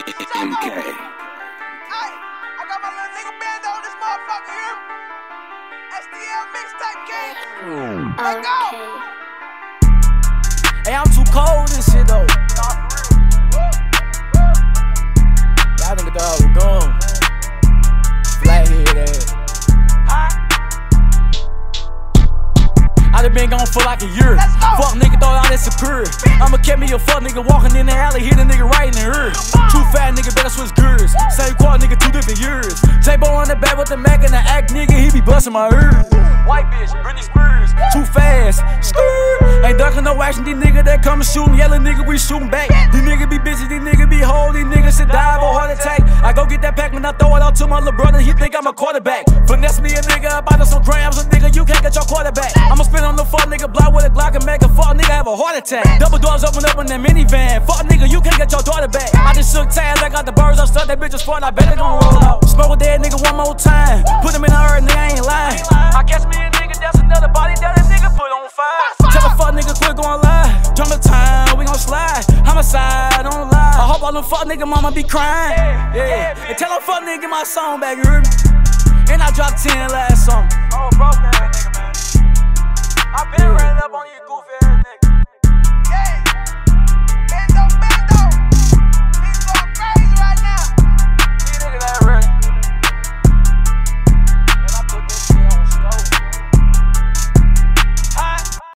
MK. Hey, I got my little nigga band on this motherfucker here. STL mixtape game. Let go. Hey, I'm too cold this shit though. Y'all niggas thought I was gone. Flathead ass. I done been gone for like a year. Fuck nigga thought I was superior. I'ma catch me a fuck nigga walking in the alley, hit a nigga right in the ear. Too fat nigga, better switch gears. Same quad nigga, 2 different years. J-Bo on the back with the Mac and the act nigga, he be busting my ear. White bitch, Britney Spears, too fast. Skirt. Ain't ducking no action, these niggas that come and shootin', yelling nigga, we shootin' back. These niggas be busy, these niggas be hold, these niggas should die of a heart attack. I go get that pack when I throw it out to my little brother, he think I'm a quarterback. Finesse me a nigga up out of some grams, a nigga, you can't get your quarterback. I'ma spin on the fuck nigga block with a Glock and make a fuck nigga have a heart attack. Double doors open up in that minivan, fuck nigga, you can't get your daughter back. I just shook tags, I got the birds, I stuck that bitch sport, I bet it gon' roll out. Smoke with that nigga one more time, put him in the earth, nigga, I ain't lying. I catch me a nigga, that's another body that a nigga put on fire. Tell a fuck nigga quit gon' lie, jungle time, we gon' slide. Homicide, don't lie. I hope all them fuck nigga mama be crying. Yeah, and tell them fuck nigga my song back, you heard me? And I dropped 10 last song. Oh, broke that nigga, man. I been running up on you goofy ass.